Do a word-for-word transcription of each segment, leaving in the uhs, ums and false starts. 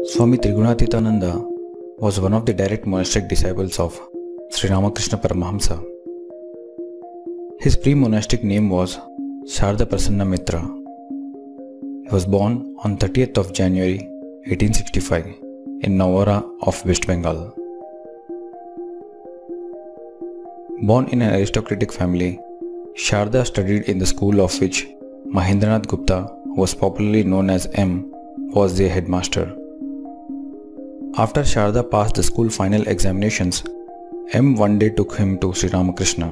Swami Trigunatīthananda was one of the direct monastic disciples of Sri Ramakrishna Paramahamsa. His pre-monastic name was Sharda Prasanna Mitra. He was born on thirtieth of January eighteen sixty-five in Navara of West Bengal. Born in an aristocratic family, Sharda studied in the school of which Mahendranath Gupta, who was popularly known as M, was the headmaster. After Sharda passed the school final examinations, M one day took him to Sri Ramakrishna.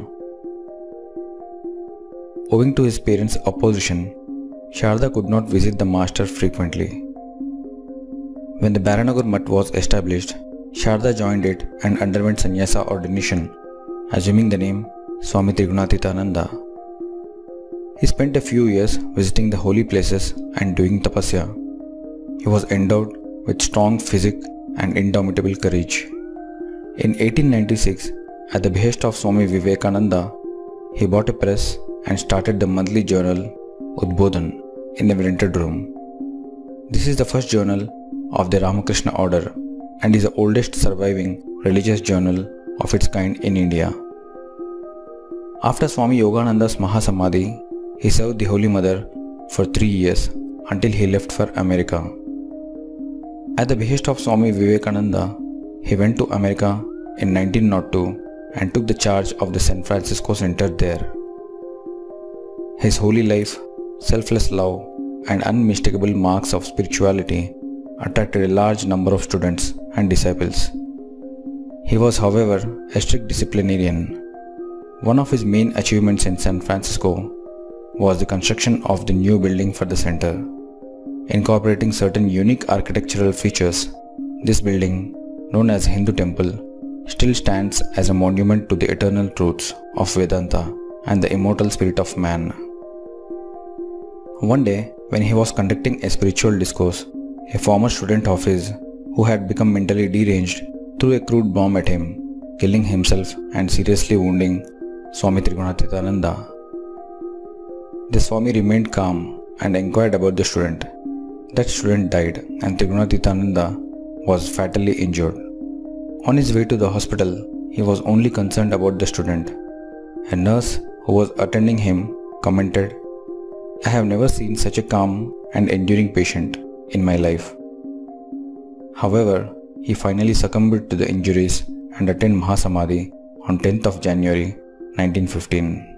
Owing to his parents' opposition, Sharda could not visit the master frequently. When the Baranagar Mutt was established, Sharda joined it and underwent sannyasa ordination, assuming the name Swami Trigunatīthananda. He spent a few years visiting the holy places and doing tapasya. He was endowed with strong physique and indomitable courage. In eighteen ninety-six, at the behest of Swami Vivekananda, he bought a press and started the monthly journal Udbodhan in a rented room. This is the first journal of the Ramakrishna order and is the oldest surviving religious journal of its kind in India. After Swami Yogananda's Mahasamadhi, he served the Holy Mother for three years until he left for America. At the behest of Swami Vivekananda, he went to America in nineteen oh two and took the charge of the San Francisco Center there. His holy life, selfless love, and unmistakable marks of spirituality attracted a large number of students and disciples. He was, however, a strict disciplinarian. One of his main achievements in San Francisco was the construction of the new building for the center. Incorporating certain unique architectural features, this building, known as Hindu Temple, still stands as a monument to the eternal truths of Vedanta and the immortal spirit of man. One day, when he was conducting a spiritual discourse, a former student of his, who had become mentally deranged, threw a crude bomb at him, killing himself and seriously wounding Swami Trigunatīthananda. The Swami remained calm and inquired about the student. That student died and Trigunatīthananda was fatally injured. On his way to the hospital, he was only concerned about the student. A nurse who was attending him commented, "I have never seen such a calm and enduring patient in my life." However, he finally succumbed to the injuries and attained Mahasamadhi on tenth of January nineteen fifteen.